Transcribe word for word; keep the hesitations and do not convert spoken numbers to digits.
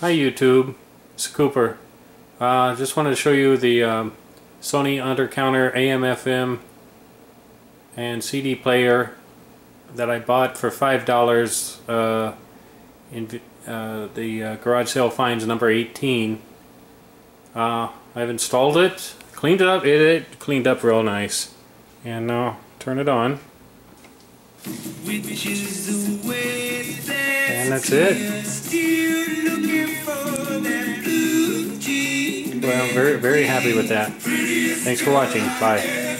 Hi YouTube, it's Cooper. I uh, just wanted to show you the um, Sony under-counter A M F M and C D player that I bought for five dollars uh, in uh, the uh, garage sale finds number eighteen. Uh, I've installed it, cleaned it up, it, it cleaned up real nice. And now turn it on. And that's it. Well, I'm very, very happy with that. Thanks for watching. Bye.